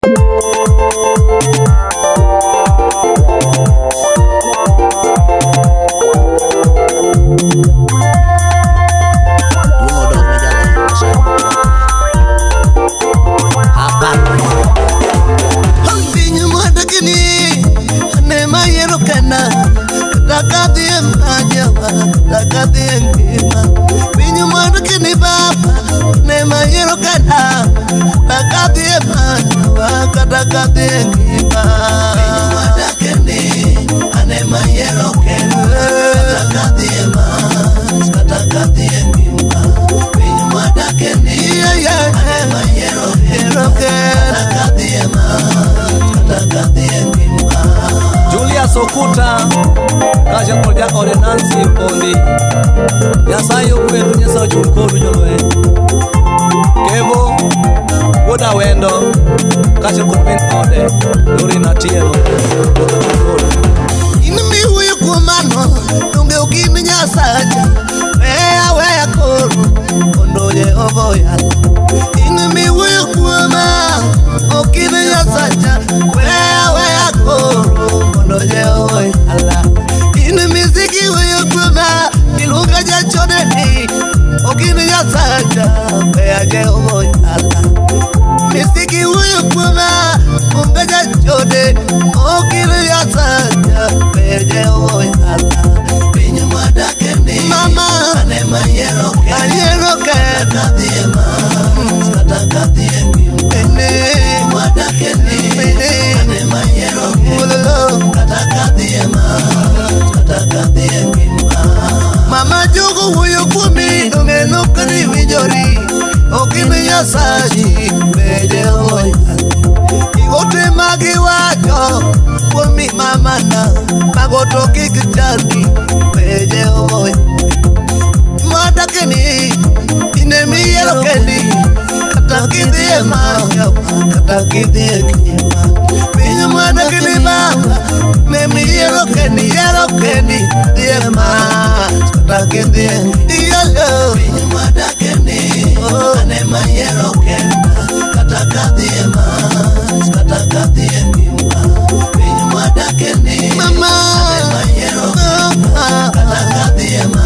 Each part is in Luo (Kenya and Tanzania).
Julia Sokuta kaja koja ordinansi pondi Nyasaye kwetu Nyasaye chunkoru nyolwe Kevo woda wendo kaja kutpen ode Nuri na tielo woda chunkoru Inimi huyu kumano nunge ukini Nyasaye wea koru kondo Yehova yalo Inimi huyu kumano ukini Nyasaye wea koru kondo Yehova yalo Inimi ziki huyu kumano ilunga jachone ni ukini Nyasaye wea Yehova yalo Misiki huyu kumano unga jachone ukini Nyasaye wea Yehova yalo Mama, anema yeroke, katadiema, ene, madakeni, anema yeroke, katadiema. Mama jogo huyo kumi, ungenukri vijori, okini Nyasaye, beje hoy. Igote magi wajo, kumi mama na, magoto kikitani, beje hoy. Madakeni, inemi yerokeni, katadiema, Pinya madakeni baba, nemi yerokeni, diema, katadiema, iyalo. Pinya madakeni, anema yerokeni, katadiema, Pinya madakeni, mama, anema yerokeni, katadiema.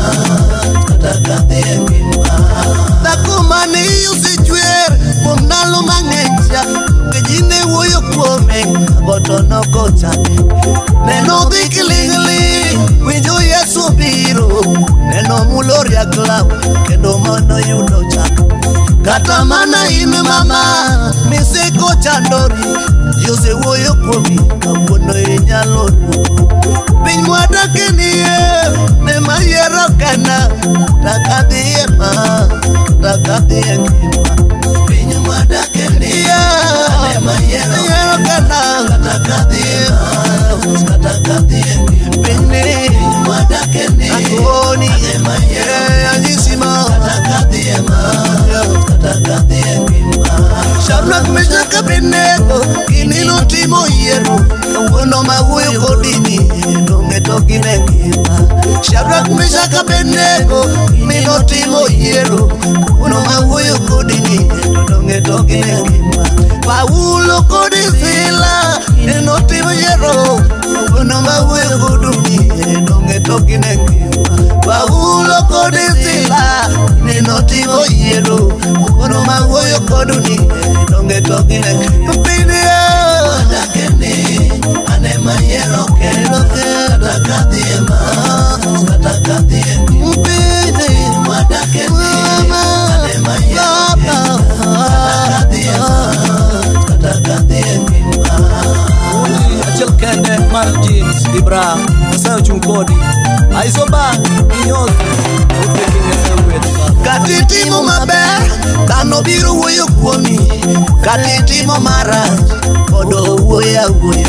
Takumani usijuer Kumnalo mangecha Kejine woyo kuome Gotono kochane Neno dikilingli Winjo Yesu biro Neno muloria klau Kendo mono yudo chak Katamana ime mama Miseko chandori Yose woyo kuomi Kawono inyalo duko Piny mwadakeni Nema yero kana Takadiema Piny mwadakeni Nema yero kana Takadiema Piny mwadakeni Akoni Nema yero Anyisima Takadiema Shabnak meshaka benego Kinilo timo yero Uwono mahuyo kodini Nunge toki nengima Shabnak meshaka benego Kinilo timo yero Uwono mahuyo kodini Nunge toki nengima Paulo kodisila Nino timo yero Uwono mahuyo kodini Nunge toki nengima Paulo kodisila Nino timo yero Uwono mahuyo kodini Nunge toki nengima Madakeni, anema yeroke, katadiema, mpini, madakeni, anema yeroke, katadiema. Achel kende Marjins Ibra Nyasaye chungkodi Aisoba Inyos Uteking Nyasaye wetka Katitimo maber Kano biru wuyo kuomi Katitimo marach Kodo wuya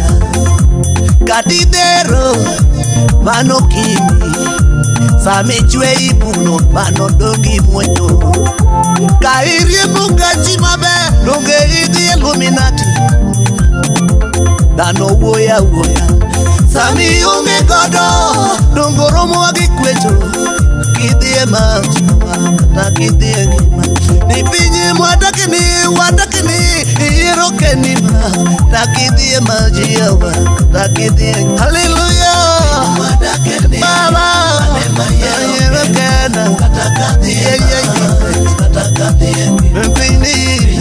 Katidero Mano kimi Sami chwe ipuno Mano dongi mwonyo Kairie mungachi maber Nunge idi Illuminati Dano wuya Sami unge godo Dungoromo wagi kwecho Kidie macho Kata kidie kima Nipinye mwadakini Wadakini Irokeni ma takidie majiwa takidie hallelujah baba ayerokena katakadie katakadie mpini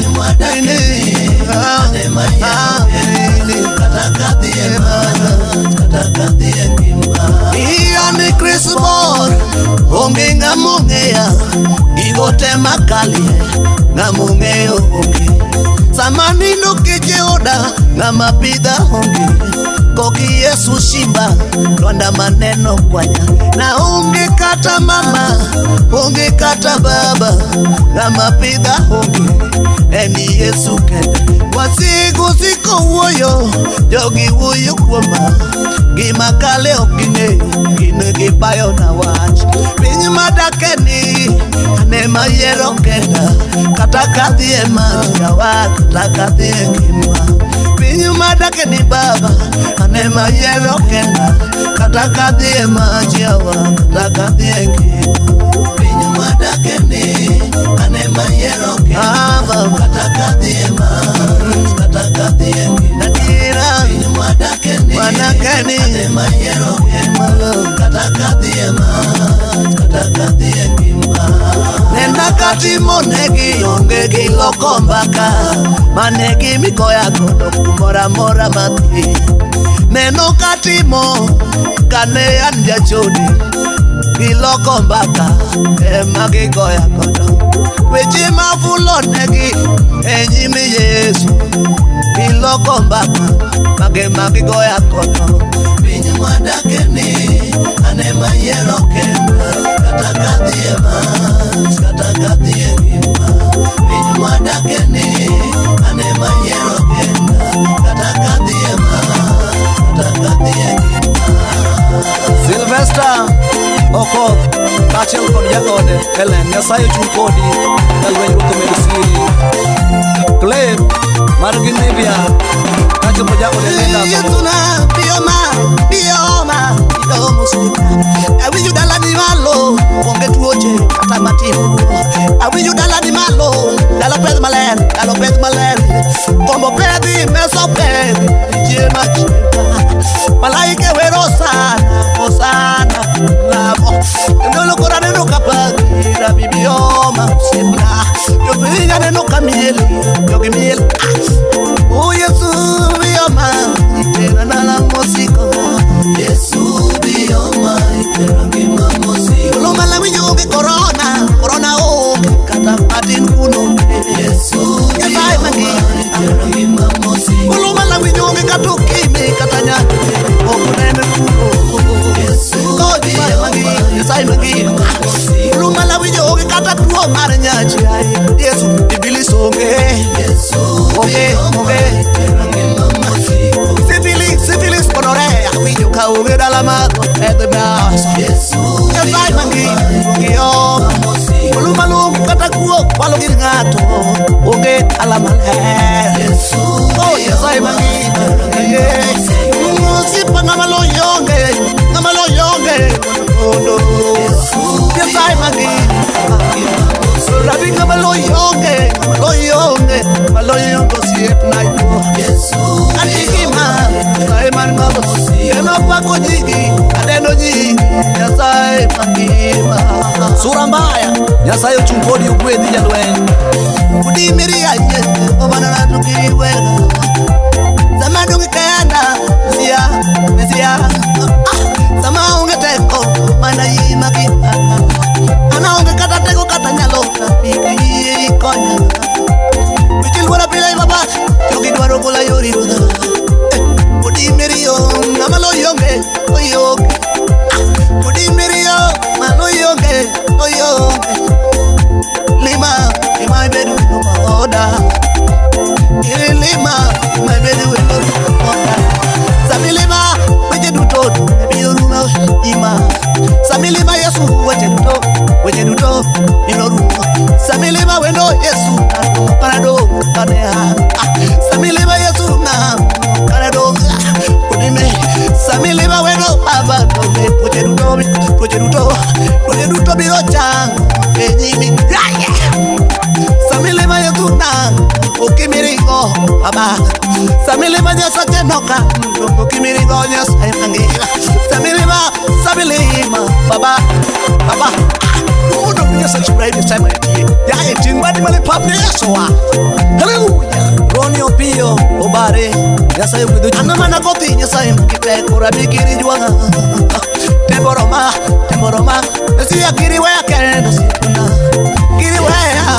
Iani Christmas onge ngamungea igote makali ngamungeo onge samani nukeje oda ngamapida onge koki Yesu shimba londa maneno kwanya na onge kata mama onge kata baba ngamapida onge eni Yesu kende wasigu siko woyo jogi woyo kwamba gima kale okine gine gibayo na wach pinyi madakeni anema yero kenda kata kadhie majawa kata kadhie gima pinyi madakeni baba anema yero kenda kata kadhie majawa kata kadhie gima pinyi madakeni anema yero kenda kata kadhie majawa kata kadhie gima pinyi madakeni anema yero kenda kata kadhie majawa kata kadhie gima nenda katimo negi onge giloko mbaka manegi mikoya kodo kumora mora mati neno katimo kane anja chodi giloko mbaka magi goya kodo weche mafulo negi enyimi Yesu giloko mbaka magi goya kodo pinyi madakeni anema yero kenda kata kadhie kata kadhie gima pinyi madakeni anema yero kenda kata kadhie gima Sylvester Okoth kachel kod jagode Helen Nyasaye chung kodi kalwenj ruto medisiri Clay mar Ginevia kachel kod jagode Yetuna bioma awinju dala ni malo onge tuoche kata matimo awinju dala ni malo dala peth maler kombo pedhi meso pedhi jema malaike wero sana lavo ndolo korane no kapagi na bibioma simna yo pinya neno kamili yo gimil o Yesu bioma itena na mosiko Yesu bioma itena ngima mosiko lo malawi yoge corona o kata patin kuno Yesu bioma itena ngima mosiko lo malawi yoge katukimi katanya o kunene kuno Yesu bioma itena ngima mosiko lo malawi yoge kata tuo mar nyachi Yesu ibilisonge Yesu bioma itena ngima mosiko Sibilis konorea winyo ka uge dala mago edebas Yesu yasai mangi yo malum kata kuo walo gir ngato uge ala malher Yesu oh yasai mangi musipa ngamalo yonge ondo yasai mangi rabi ngamalo yonge siep naiko Yesu atikima Saiman ngabo Yeno pako jigi Adeno jigi Nyasai makima Sura mbaya Nyasaye chung kodi ugwedhi jalwen Kudimiri aje Obana na tukiri wega Zamandungi kayana Mesia Sama unge teko Mana yimaki Ana unge kata teko kata nyalo Piki konya Wichilwara pila ibaba Yogi dwaro kula yori ruda Kudimirio Namalo yonge Oyoge Kudimirio Mano yonge Oyoge Lima Ima bedu no oda Lima Ima bedu no oda Samilima Weje dutodo Ebiyoruma Ima Samilima Yesu Weje duto Inoruma Samilima wendo Yesu Parado Kanea Samilima Yesu na Parado Kudime Samilima wendo Aba Dome Poche duto Biro chang Enyimi Samilima Yesu Yesu na ukimirigo baba samilima nyasa tenoka ukimirigo nyasa imangila samilima baba uno nyasa chibrahim sama ya etingwa di male pabne yasoa haleluya Roni opio obare nyasa yugudu anamana goti nyasa imkite kurabikiri juanga temboroma nasiya kiriwe akenda sipuna kiriwe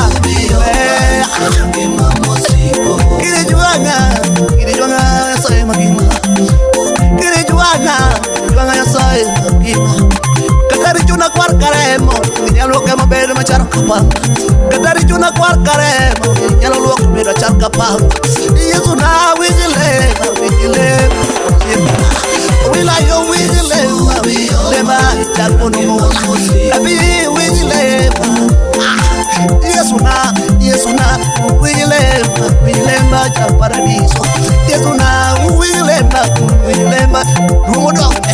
kiri juanga soy magima kiri juanga soy magima katari juna kwar karemo nyalo kama bere machar kapa katari juna kwar karemo nyalo luok bere char kapa Yesu na wizile wila yo wizile ma chakono mo abi wizile Yesu na wile ma cha paradiso Yesu na wile ma rumodo